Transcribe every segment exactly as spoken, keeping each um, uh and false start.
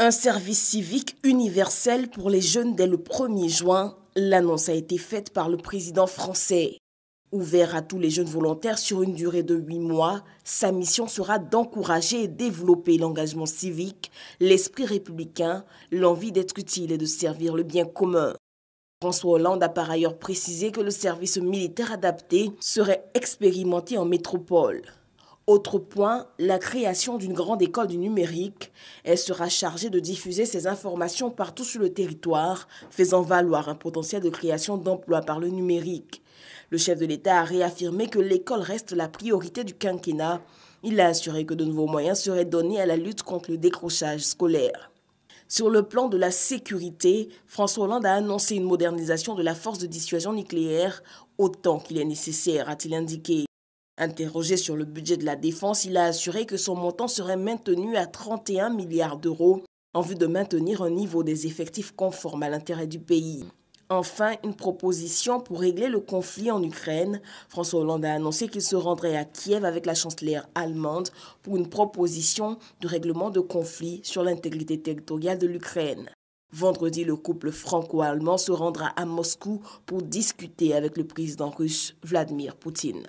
Un service civique universel pour les jeunes dès le premier juin. L'annonce a été faite par le président français. Ouvert à tous les jeunes volontaires sur une durée de huit mois, sa mission sera d'encourager et développer l'engagement civique, l'esprit républicain, l'envie d'être utile et de servir le bien commun. François Hollande a par ailleurs précisé que le service militaire adapté serait expérimenté en métropole. Autre point, la création d'une grande école du numérique. Elle sera chargée de diffuser ces informations partout sur le territoire, faisant valoir un potentiel de création d'emplois par le numérique. Le chef de l'État a réaffirmé que l'école reste la priorité du quinquennat. Il a assuré que de nouveaux moyens seraient donnés à la lutte contre le décrochage scolaire. Sur le plan de la sécurité, François Hollande a annoncé une modernisation de la force de dissuasion nucléaire autant qu'il est nécessaire, a-t-il indiqué. Interrogé sur le budget de la défense, il a assuré que son montant serait maintenu à trente et un milliards d'euros en vue de maintenir un niveau des effectifs conforme à l'intérêt du pays. Enfin, une proposition pour régler le conflit en Ukraine. François Hollande a annoncé qu'il se rendrait à Kiev avec la chancelière allemande pour une proposition de règlement de conflit sur l'intégrité territoriale de l'Ukraine. Vendredi, le couple franco-allemand se rendra à Moscou pour discuter avec le président russe Vladimir Poutine.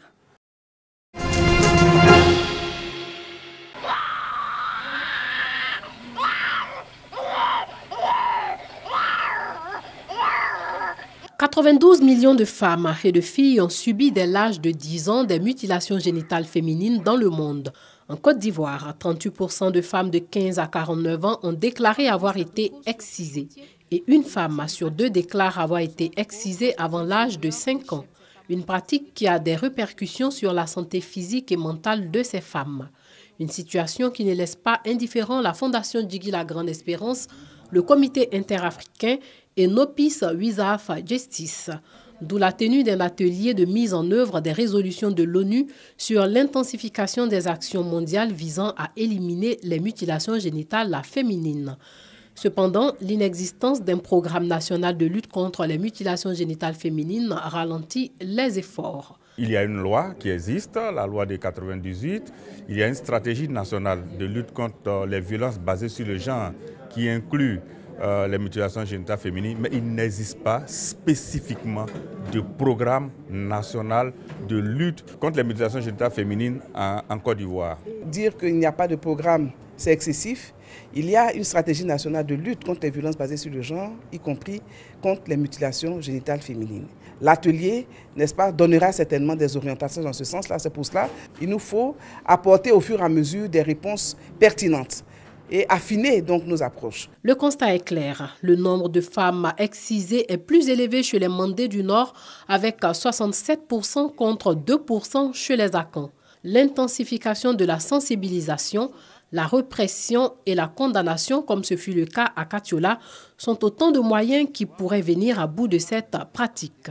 quatre-vingt-douze millions de femmes et de filles ont subi dès l'âge de dix ans des mutilations génitales féminines dans le monde. En Côte d'Ivoire, trente-huit pour cent de femmes de quinze à quarante-neuf ans ont déclaré avoir été excisées. Et une femme sur deux déclare avoir été excisée avant l'âge de cinq ans. Une pratique qui a des répercussions sur la santé physique et mentale de ces femmes. Une situation qui ne laisse pas indifférent la Fondation Djigui La Grande Espérance, le Comité interafricain et Nopis Wisaf Justice, d'où la tenue d'un atelier de mise en œuvre des résolutions de l'ONU sur l'intensification des actions mondiales visant à éliminer les mutilations génitales féminines. Cependant, l'inexistence d'un programme national de lutte contre les mutilations génitales féminines ralentit les efforts. Il y a une loi qui existe, la loi de quatre-vingt-dix-huit. Il y a une stratégie nationale de lutte contre les violences basées sur le genre qui inclut euh, les mutilations génitales féminines, mais il n'existe pas spécifiquement de programme national de lutte contre les mutilations génitales féminines en, en Côte d'Ivoire. Dire qu'il n'y a pas de programme, c'est excessif. Il y a une stratégie nationale de lutte contre les violences basées sur le genre, y compris contre les mutilations génitales féminines. L'atelier, n'est-ce pas, donnera certainement des orientations dans ce sens-là. C'est pour cela qu'il nous faut apporter au fur et à mesure des réponses pertinentes et affiner donc nos approches. Le constat est clair. Le nombre de femmes excisées est plus élevé chez les Mandés du Nord, avec soixante-sept pour cent contre deux pour cent chez les Akans. L'intensification de la sensibilisation, la répression et la condamnation, comme ce fut le cas à Katiola, sont autant de moyens qui pourraient venir à bout de cette pratique.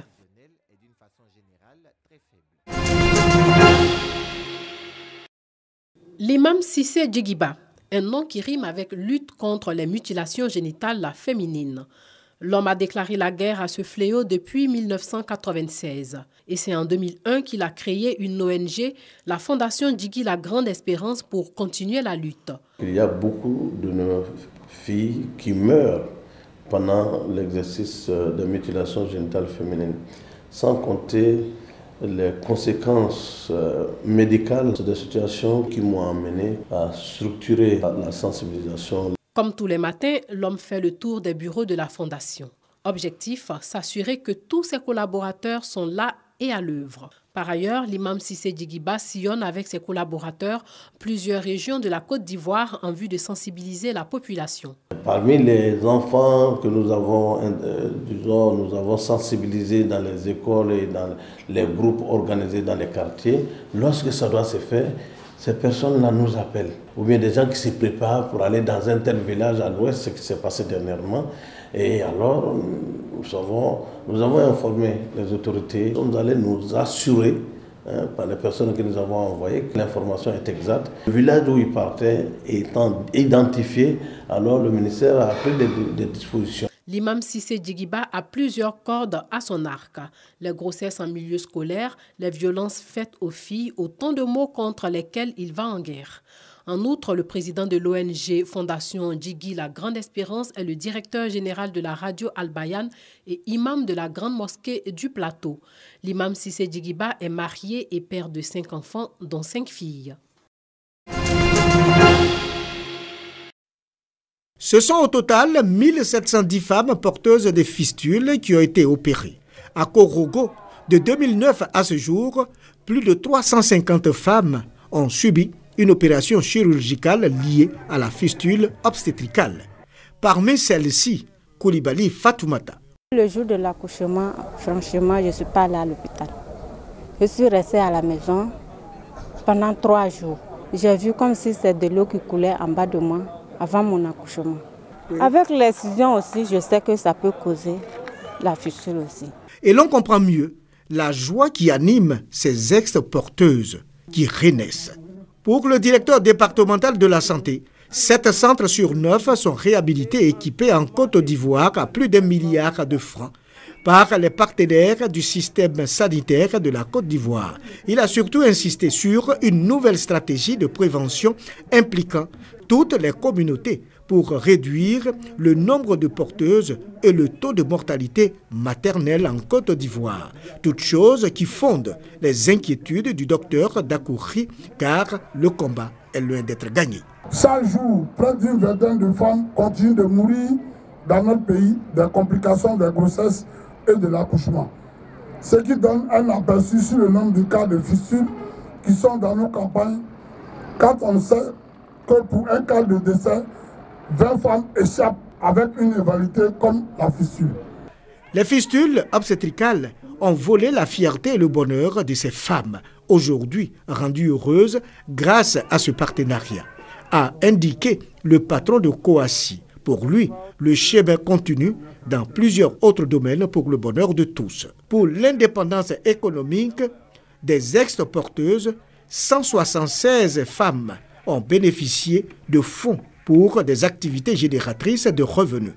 L'imam Cissé Djigiba, un nom qui rime avec lutte contre les mutilations génitales féminines. L'homme a déclaré la guerre à ce fléau depuis mille neuf cent quatre-vingt-seize. Et c'est en deux mille un qu'il a créé une O N G, la Fondation Djigui La Grande Espérance, pour continuer la lutte. Il y a beaucoup de nos filles qui meurent pendant l'exercice de mutilation génitale féminine, sans compter les conséquences médicales de situations qui m'ont amené à structurer la sensibilisation. Comme tous les matins, l'homme fait le tour des bureaux de la Fondation. Objectif, s'assurer que tous ses collaborateurs sont là et à l'œuvre. Par ailleurs, l'imam Cissé Djigiba sillonne avec ses collaborateurs plusieurs régions de la Côte d'Ivoire en vue de sensibiliser la population. Parmi les enfants que nous avons, euh, disons, nous avons sensibilisés dans les écoles et dans les groupes organisés dans les quartiers, lorsque ça doit se faire, ces personnes-là nous appellent. Ou bien des gens qui se préparent pour aller dans un tel village à l'ouest, ce qui s'est passé dernièrement. Et alors, nous, savons, nous avons informé les autorités. Nous allons nous assurer, hein, par les personnes que nous avons envoyées, que l'information est exacte. Le village où ils partaient étant identifié, alors le ministère a pris des, des dispositions. L'imam Cissé Djigiba a plusieurs cordes à son arc. Les grossesses en milieu scolaire, les violences faites aux filles, autant de mots contre lesquels il va en guerre. En outre, le président de l'O N G Fondation Djigui La Grande Espérance est le directeur général de la radio Al-Bayan et imam de la Grande Mosquée du Plateau. L'imam Cissé Djigiba est marié et père de cinq enfants, dont cinq filles. Ce sont au total mille sept cent dix femmes porteuses de fistules qui ont été opérées. À Korogo, de deux mille neuf à ce jour, plus de trois cent cinquante femmes ont subi une opération chirurgicale liée à la fistule obstétricale. Parmi celles-ci, Koulibaly Fatoumata. Le jour de l'accouchement, franchement, je ne suis pas allée à l'hôpital. Je suis restée à la maison pendant trois jours. J'ai vu comme si c'était de l'eau qui coulait en bas de moi avant mon accouchement. Oui. Avec l'excision aussi, je sais que ça peut causer la fistule aussi. Et l'on comprend mieux la joie qui anime ces ex-porteuses qui renaissent. Pour le directeur départemental de la santé, sept centres sur neuf sont réhabilités et équipés en Côte d'Ivoire à plus d'un milliard de francs par les partenaires du système sanitaire de la Côte d'Ivoire. Il a surtout insisté sur une nouvelle stratégie de prévention impliquant toutes les communautés pour réduire le nombre de porteuses et le taux de mortalité maternelle en Côte d'Ivoire. Toutes choses qui fondent les inquiétudes du docteur Dakouri, car le combat est loin d'être gagné. Chaque jour, près d'une vingtaine de femmes continuent de mourir dans notre pays des complications des grossesses et de l'accouchement. Ce qui donne un aperçu sur le nombre de cas de fistule qui sont dans nos campagnes, quand on sait que pour un cas de décès, vingt femmes échappent avec une rivalité comme la fistule. Les fistules obstétricales ont volé la fierté et le bonheur de ces femmes, aujourd'hui rendues heureuses grâce à ce partenariat, a indiqué le patron de Coassi. Pour lui, le chemin continue dans plusieurs autres domaines pour le bonheur de tous. Pour l'indépendance économique des ex-porteuses, cent soixante-seize femmes ont bénéficié de fonds pour des activités génératrices de revenus.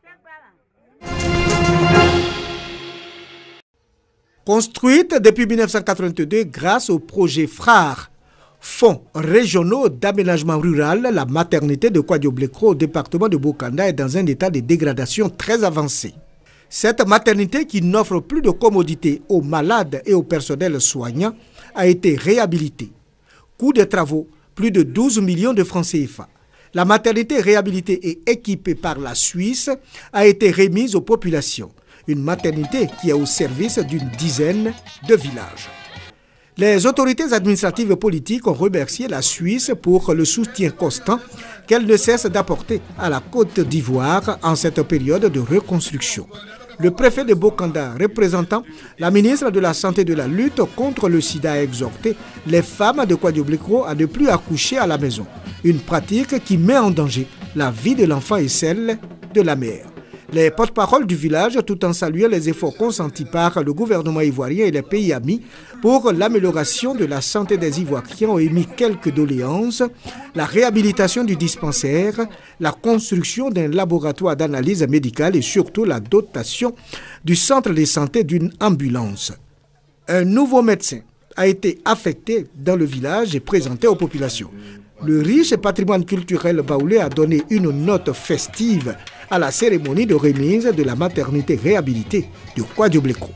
Construite depuis mille neuf cent quatre-vingt-deux grâce au projet Frare, Fonds régionaux d'aménagement rural, la maternité de Kouadioblekro au département de Bokanda est dans un état de dégradation très avancé. Cette maternité, qui n'offre plus de commodités aux malades et au personnel soignant, a été réhabilitée. Coût des travaux, plus de douze millions de francs C F A. La maternité réhabilitée et équipée par la Suisse a été remise aux populations. Une maternité qui est au service d'une dizaine de villages. Les autorités administratives et politiques ont remercié la Suisse pour le soutien constant qu'elle ne cesse d'apporter à la Côte d'Ivoire en cette période de reconstruction. Le préfet de Bokanda, représentant la ministre de la Santé et de la lutte contre le sida, a exhorté les femmes de Kouadioblekro à ne plus accoucher à la maison. Une pratique qui met en danger la vie de l'enfant et celle de la mère. Les porte-paroles du village, tout en saluant les efforts consentis par le gouvernement ivoirien et les pays amis pour l'amélioration de la santé des Ivoiriens, ont émis quelques doléances: la réhabilitation du dispensaire, la construction d'un laboratoire d'analyse médicale et surtout la dotation du centre de santé d'une ambulance. Un nouveau médecin a été affecté dans le village et présenté aux populations. Le riche patrimoine culturel baoulé a donné une note festive à la cérémonie de remise de la maternité réhabilitée de Kouadioblekro.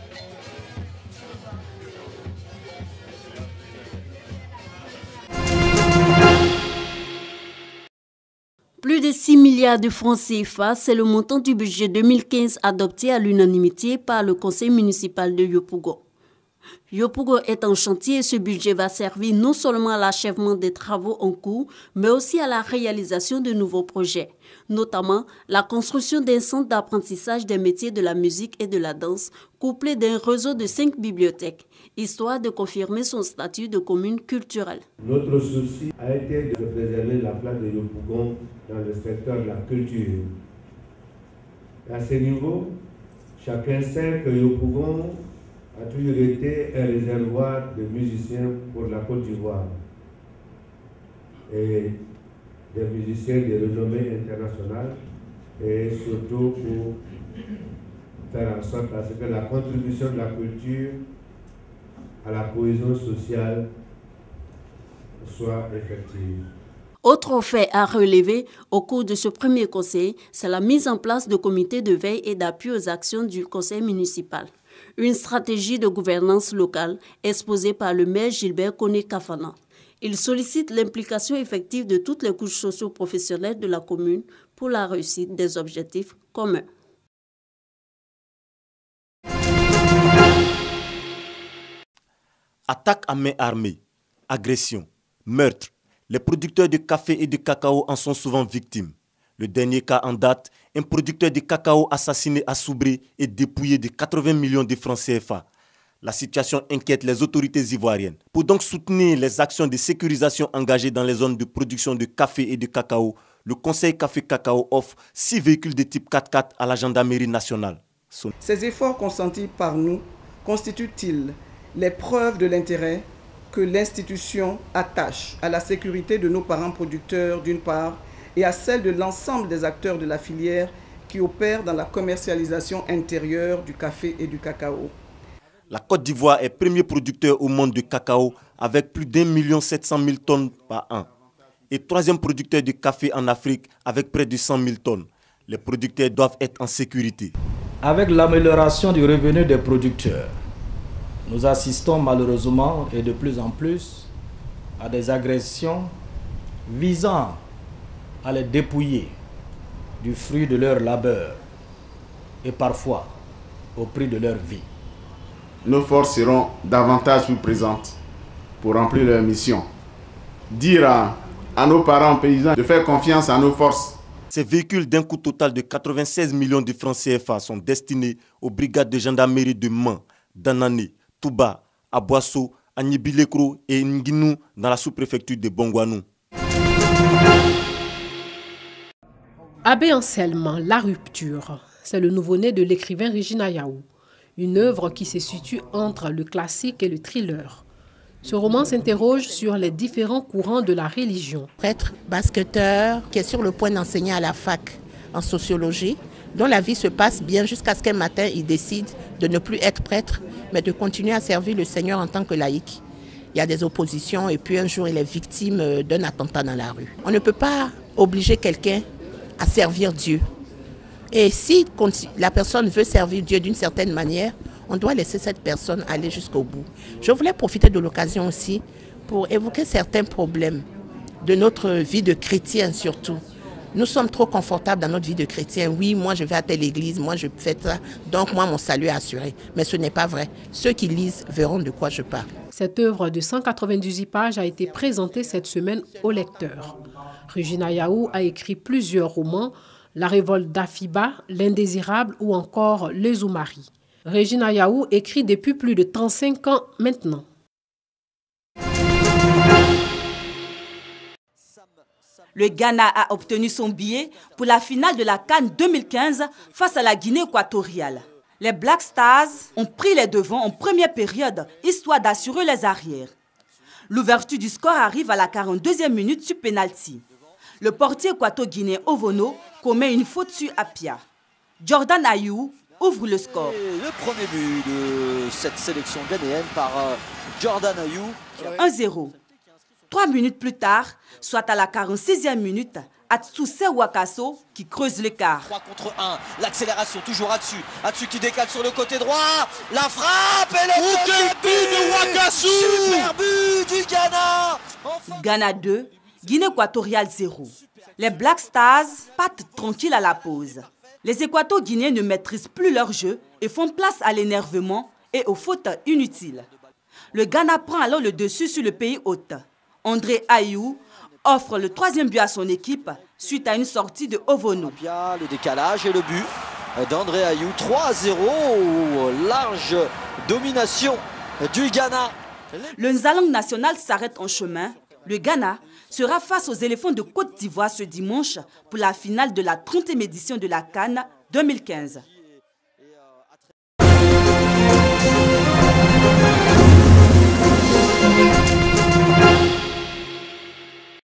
Plus de six milliards de francs C F A, c'est le montant du budget deux mille quinze adopté à l'unanimité par le conseil municipal de Yopougon. Yopougon est en chantier et ce budget va servir non seulement à l'achèvement des travaux en cours, mais aussi à la réalisation de nouveaux projets, notamment la construction d'un centre d'apprentissage des métiers de la musique et de la danse, couplé d'un réseau de cinq bibliothèques, histoire de confirmer son statut de commune culturelle. Notre souci a été de préserver la place de Yopougon dans le secteur de la culture. À ce niveau, chacun sait que Yopougon a toujours été un réservoir de musiciens pour la Côte d'Ivoire et des musiciens de renommée internationale, et surtout pour faire en sorte à ce que la contribution de la culture à la cohésion sociale soit effective. Autre fait à relever au cours de ce premier conseil, c'est la mise en place de comités de veille et d'appui aux actions du conseil municipal. Une stratégie de gouvernance locale exposée par le maire Gilbert Koné Kafana. Il sollicite l'implication effective de toutes les couches socio-professionnelles de la commune pour la réussite des objectifs communs. Attaque à main armée, agression, meurtre. Les producteurs de café et de cacao en sont souvent victimes. Le dernier cas en date, un producteur de cacao assassiné à Soubré et dépouillé de quatre-vingts millions de francs C F A. La situation inquiète les autorités ivoiriennes. Pour donc soutenir les actions de sécurisation engagées dans les zones de production de café et de cacao, le Conseil Café-Cacao offre six véhicules de type quatre-quatre à la gendarmerie nationale. Ces efforts consentis par nous constituent-ils les preuves de l'intérêt que l'institution attache à la sécurité de nos parents producteurs d'une part et à celle de l'ensemble des acteurs de la filière qui opèrent dans la commercialisation intérieure du café et du cacao. La Côte d'Ivoire est premier producteur au monde de cacao avec plus d'un million sept cent mille tonnes par an et troisième producteur de café en Afrique avec près de cent mille tonnes. Les producteurs doivent être en sécurité. Avec l'amélioration du revenu des producteurs, nous assistons malheureusement et de plus en plus à des agressions visant à les dépouiller du fruit de leur labeur et parfois au prix de leur vie. Nos forces seront davantage plus présentes pour remplir leur mission. Dire à, à nos parents paysans de faire confiance à nos forces. Ces véhicules d'un coût total de quatre-vingt-seize millions de francs C F A sont destinés aux brigades de gendarmerie de Mans, d'Anané, Touba, à Boasso, à Nibilekro et Nguinou dans la sous-préfecture de Bongouanou. Abbé Anselme, La rupture, c'est le nouveau-né de l'écrivain Regina Yaou. Une œuvre qui se situe entre le classique et le thriller. Ce roman s'interroge sur les différents courants de la religion. Prêtre, basketteur, qui est sur le point d'enseigner à la fac en sociologie, dont la vie se passe bien jusqu'à ce qu'un matin, il décide de ne plus être prêtre, mais de continuer à servir le Seigneur en tant que laïc. Il y a des oppositions et puis un jour, il est victime d'un attentat dans la rue. On ne peut pas obliger quelqu'un à servir Dieu. Et si la personne veut servir Dieu d'une certaine manière, on doit laisser cette personne aller jusqu'au bout. Je voulais profiter de l'occasion aussi pour évoquer certains problèmes de notre vie de chrétien surtout. Nous sommes trop confortables dans notre vie de chrétien. Oui, moi je vais à telle église, moi je fais ça, donc moi mon salut est assuré. Mais ce n'est pas vrai. Ceux qui lisent verront de quoi je parle. Cette œuvre de cent quatre-vingt-dix-huit pages a été présentée cette semaine aux lecteurs. Regina Yaou a écrit plusieurs romans, La révolte d'Afiba, L'indésirable ou encore Les Oumari. Regina Yaou écrit depuis plus de trente-cinq ans maintenant. Le Ghana a obtenu son billet pour la finale de la CAN deux mille quinze face à la Guinée équatoriale. Les Black Stars ont pris les devants en première période, histoire d'assurer les arrières. L'ouverture du score arrive à la quarante-deuxième minute sur pénalty. Le portier équato-guinéen Ovono commet une faute sur Apia. Jordan Ayou ouvre le score. Et le premier but de cette sélection ghanéenne par Jordan Ayou. un zéro. Trois minutes plus tard, soit à la quarante-sixième minute, Atsuse Wakaso qui creuse l'écart. trois contre un, l'accélération toujours Atsu. Atsu qui décale sur le côté droit. La frappe et le oh, quel but de Wakasu. Super but du Ghana. Enfin... Ghana deux, Guinée équatoriale zéro. Les Black Stars partent tranquilles à la pause. Les Équato-Guinéens ne maîtrisent plus leur jeu et font place à l'énervement et aux fautes inutiles. Le Ghana prend alors le dessus sur le pays hôte. André Ayou offre le troisième but à son équipe suite à une sortie de Ovono. Le décalage et le but d'André Ayou. trois à zéro, large domination du Ghana. Le Nzalang national s'arrête en chemin. Le Ghana sera face aux éléphants de Côte d'Ivoire ce dimanche pour la finale de la trentième édition de la CAN deux mille quinze.